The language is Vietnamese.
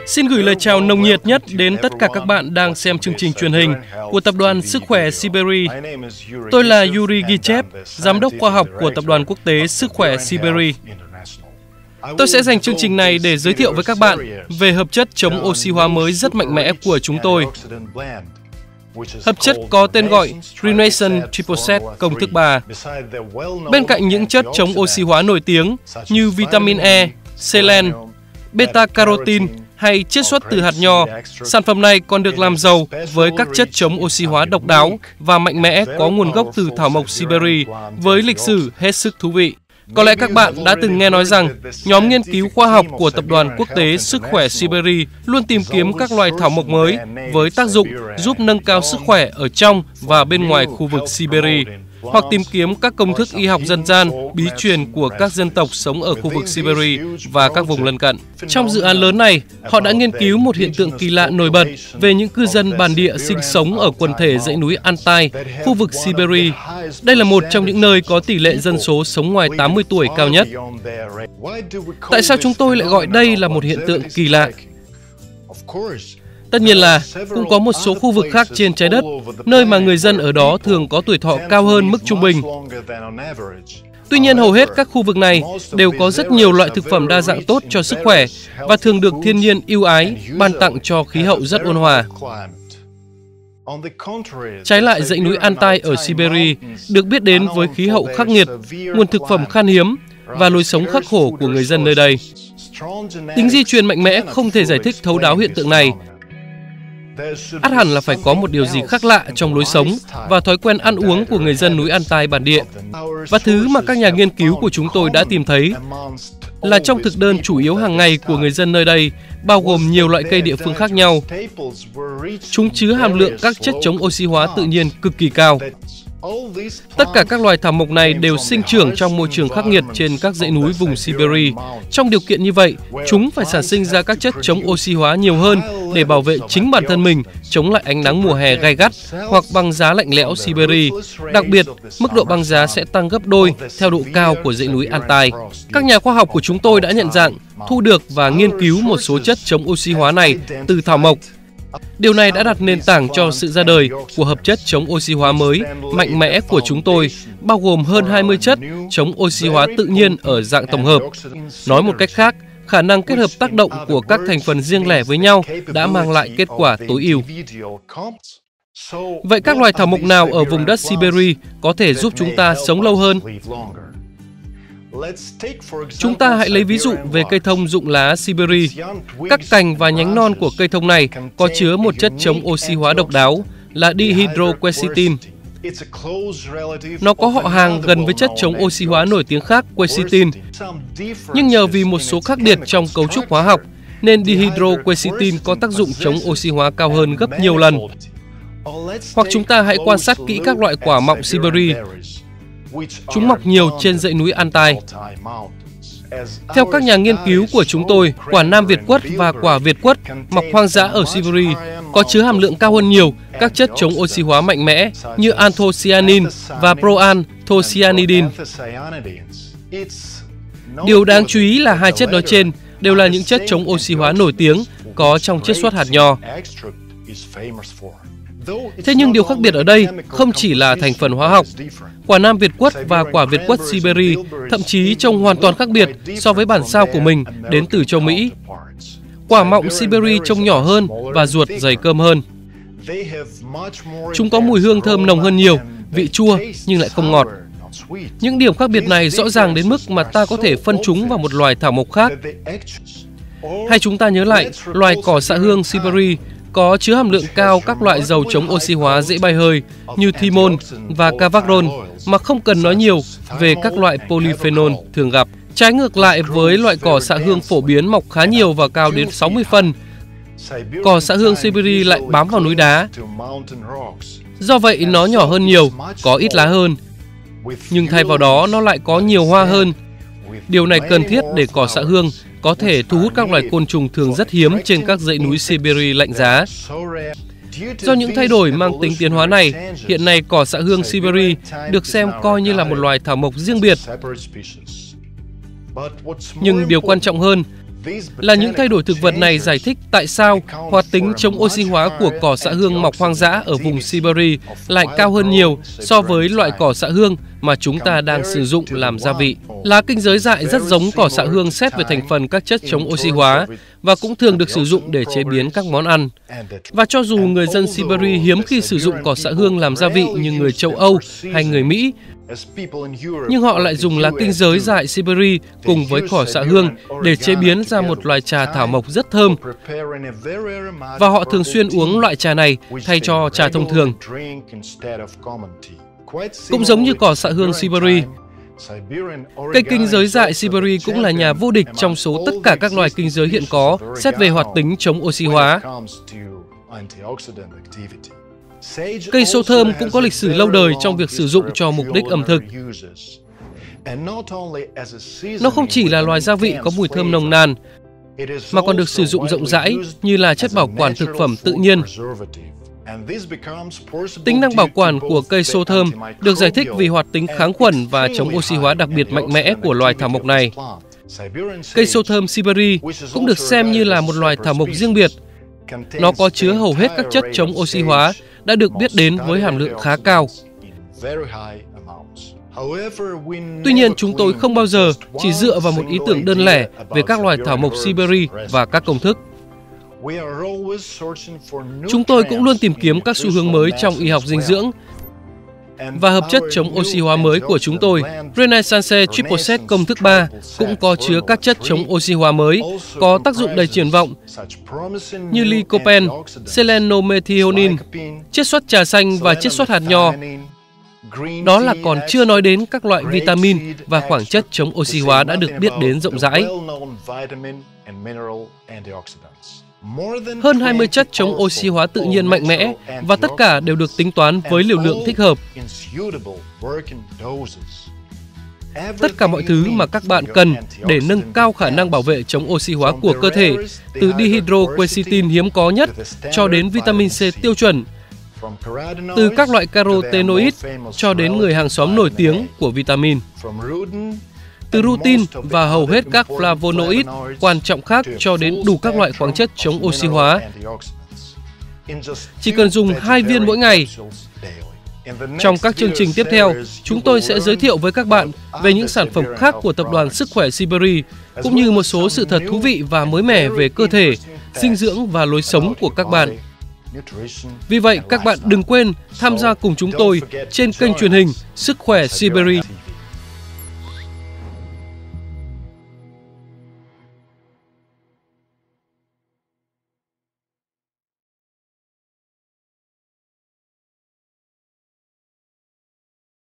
Xin gửi lời chào nồng nhiệt nhất đến tất cả các bạn đang xem chương trình truyền hình của Tập đoàn Sức khỏe Siberia. Tôi là Yuri Gichev, Giám đốc khoa học của Tập đoàn Quốc tế Sức khỏe Siberia. Tôi sẽ dành chương trình này để giới thiệu với các bạn về hợp chất chống oxy hóa mới rất mạnh mẽ của chúng tôi. Hợp chất có tên gọi Renaissance Triple Set công thức 3. Bên cạnh những chất chống oxy hóa nổi tiếng như vitamin E, selen, beta-carotene hay chiết xuất từ hạt nho, sản phẩm này còn được làm giàu với các chất chống oxy hóa độc đáo và mạnh mẽ có nguồn gốc từ thảo mộc Siberia với lịch sử hết sức thú vị. Có lẽ các bạn đã từng nghe nói rằng nhóm nghiên cứu khoa học của Tập đoàn Quốc tế Sức khỏe Siberia luôn tìm kiếm các loài thảo mộc mới với tác dụng giúp nâng cao sức khỏe ở trong và bên ngoài khu vực Siberia, hoặc tìm kiếm các công thức y học dân gian, bí truyền của các dân tộc sống ở khu vực Siberia và các vùng lân cận. Trong dự án lớn này, họ đã nghiên cứu một hiện tượng kỳ lạ nổi bật về những cư dân bản địa sinh sống ở quần thể dãy núi Altai, khu vực Siberia. Đây là một trong những nơi có tỷ lệ dân số sống ngoài 80 tuổi cao nhất. Tại sao chúng tôi lại gọi đây là một hiện tượng kỳ lạ? Tất nhiên là cũng có một số khu vực khác trên trái đất, nơi mà người dân ở đó thường có tuổi thọ cao hơn mức trung bình. Tuy nhiên, hầu hết các khu vực này đều có rất nhiều loại thực phẩm đa dạng tốt cho sức khỏe và thường được thiên nhiên ưu ái, ban tặng cho khí hậu rất ôn hòa. Trái lại, dãy núi Altai ở Siberia được biết đến với khí hậu khắc nghiệt, nguồn thực phẩm khan hiếm và lối sống khắc khổ của người dân nơi đây. Tính di truyền mạnh mẽ không thể giải thích thấu đáo hiện tượng này. Ắt hẳn là phải có một điều gì khác lạ trong lối sống và thói quen ăn uống của người dân núi Altai bản địa. Và thứ mà các nhà nghiên cứu của chúng tôi đã tìm thấy là trong thực đơn chủ yếu hàng ngày của người dân nơi đây, bao gồm nhiều loại cây địa phương khác nhau. Chúng chứa hàm lượng các chất chống oxy hóa tự nhiên cực kỳ cao. Tất cả các loài thảo mộc này đều sinh trưởng trong môi trường khắc nghiệt trên các dãy núi vùng Siberia. Trong điều kiện như vậy, chúng phải sản sinh ra các chất chống oxy hóa nhiều hơn để bảo vệ chính bản thân mình chống lại ánh nắng mùa hè gay gắt hoặc băng giá lạnh lẽo Siberia. Đặc biệt, mức độ băng giá sẽ tăng gấp đôi theo độ cao của dãy núi Altai. Các nhà khoa học của chúng tôi đã nhận dạng, thu được và nghiên cứu một số chất chống oxy hóa này từ thảo mộc. Điều này đã đặt nền tảng cho sự ra đời của hợp chất chống oxy hóa mới, mạnh mẽ của chúng tôi, bao gồm hơn 20 chất chống oxy hóa tự nhiên ở dạng tổng hợp. Nói một cách khác, khả năng kết hợp tác động của các thành phần riêng lẻ với nhau đã mang lại kết quả tối ưu. Vậy các loài thảo mộc nào ở vùng đất Siberia có thể giúp chúng ta sống lâu hơn? Chúng ta hãy lấy ví dụ về cây thông rụng lá Siberia. Các cành và nhánh non của cây thông này có chứa một chất chống oxy hóa độc đáo là dihydroquercetin. Nó có họ hàng gần với chất chống oxy hóa nổi tiếng khác quercetin. Nhưng nhờ vì một số khác biệt trong cấu trúc hóa học, nên dihydroquercetin có tác dụng chống oxy hóa cao hơn gấp nhiều lần. Hoặc chúng ta hãy quan sát kỹ các loại quả mọng Siberia. Chúng mọc nhiều trên dãy núi Altai. Theo các nhà nghiên cứu của chúng tôi, quả Nam Việt quất và quả Việt quất mọc hoang dã ở Siberia có chứa hàm lượng cao hơn nhiều các chất chống oxy hóa mạnh mẽ như anthocyanin và proanthocyanidin. Điều đáng chú ý là hai chất nói trên đều là những chất chống oxy hóa nổi tiếng có trong chiết xuất hạt nho. Thế nhưng điều khác biệt ở đây không chỉ là thành phần hóa học. Quả Nam Việt quất và quả Việt quất Siberia thậm chí trông hoàn toàn khác biệt so với bản sao của mình đến từ châu Mỹ. Quả mọng Siberia trông nhỏ hơn và ruột dày cơm hơn. Chúng có mùi hương thơm nồng hơn nhiều, vị chua nhưng lại không ngọt. Những điểm khác biệt này rõ ràng đến mức mà ta có thể phân chúng vào một loài thảo mộc khác. Hay chúng ta nhớ lại, loài cỏ xạ hương Siberia có chứa hàm lượng cao các loại dầu chống oxy hóa dễ bay hơi như thymol và cavacrol mà không cần nói nhiều về các loại polyphenol thường gặp. Trái ngược lại với loại cỏ xạ hương phổ biến mọc khá nhiều và cao đến 60 phân, cỏ xạ hương Siberia lại bám vào núi đá. Do vậy nó nhỏ hơn nhiều, có ít lá hơn, nhưng thay vào đó nó lại có nhiều hoa hơn. Điều này cần thiết để cỏ xạ hương có thể thu hút các loài côn trùng thường rất hiếm trên các dãy núi Siberia lạnh giá. Do những thay đổi mang tính tiến hóa này, hiện nay cỏ xạ hương Siberia được xem coi như là một loài thảo mộc riêng biệt. Nhưng điều quan trọng hơn là những thay đổi thực vật này giải thích tại sao hoạt tính chống oxy hóa của cỏ xạ hương mọc hoang dã ở vùng Siberia lại cao hơn nhiều so với loại cỏ xạ hương mà chúng ta đang sử dụng làm gia vị. Lá kinh giới dại rất giống cỏ xạ hương xét về thành phần các chất chống oxy hóa và cũng thường được sử dụng để chế biến các món ăn. Và cho dù người dân Siberia hiếm khi sử dụng cỏ xạ hương làm gia vị như người châu Âu hay người Mỹ, nhưng họ lại dùng lá kinh giới dại Siberia cùng với cỏ xạ hương để chế biến ra một loài trà thảo mộc rất thơm. Và họ thường xuyên uống loại trà này thay cho trà thông thường. Cũng giống như cỏ xạ hương Siberia, cây kinh giới dại Siberia cũng là nhà vô địch trong số tất cả các loài kinh giới hiện có xét về hoạt tính chống oxy hóa. Cây sô thơm cũng có lịch sử lâu đời trong việc sử dụng cho mục đích ẩm thực. Nó không chỉ là loài gia vị có mùi thơm nồng nàn, mà còn được sử dụng rộng rãi như là chất bảo quản thực phẩm tự nhiên. Tính năng bảo quản của cây sô thơm được giải thích vì hoạt tính kháng khuẩn và chống oxy hóa đặc biệt mạnh mẽ của loài thảo mộc này. Cây sô thơm Siberia cũng được xem như là một loài thảo mộc riêng biệt. Nó có chứa hầu hết các chất chống oxy hóa đã được biết đến với hàm lượng khá cao. Tuy nhiên, chúng tôi không bao giờ chỉ dựa vào một ý tưởng đơn lẻ về các loài thảo mộc Siberia và các công thức. Chúng tôi cũng luôn tìm kiếm các xu hướng mới trong y học dinh dưỡng, và hợp chất chống oxy hóa mới của chúng tôi, Renaissance Triple Set công thức 3, cũng có chứa các chất chống oxy hóa mới, có tác dụng đầy triển vọng như lycopene, selenomethionine, chiết xuất trà xanh và chiết xuất hạt nho. Đó là còn chưa nói đến các loại vitamin và khoáng chất chống oxy hóa đã được biết đến rộng rãi. Hơn 20 chất chống oxy hóa tự nhiên mạnh mẽ và tất cả đều được tính toán với liều lượng thích hợp. Tất cả mọi thứ mà các bạn cần để nâng cao khả năng bảo vệ chống oxy hóa của cơ thể, từ dihydroquercetin hiếm có nhất cho đến vitamin C tiêu chuẩn, từ các loại carotenoid cho đến người hàng xóm nổi tiếng của vitamin, từ rutin và hầu hết các flavonoid quan trọng khác cho đến đủ các loại khoáng chất chống oxy hóa. Chỉ cần dùng 2 viên mỗi ngày. Trong các chương trình tiếp theo, chúng tôi sẽ giới thiệu với các bạn về những sản phẩm khác của Tập đoàn Sức khỏe Siberia, cũng như một số sự thật thú vị và mới mẻ về cơ thể, dinh dưỡng và lối sống của các bạn. Vì vậy, các bạn đừng quên tham gia cùng chúng tôi trên kênh truyền hình Sức khỏe Siberia.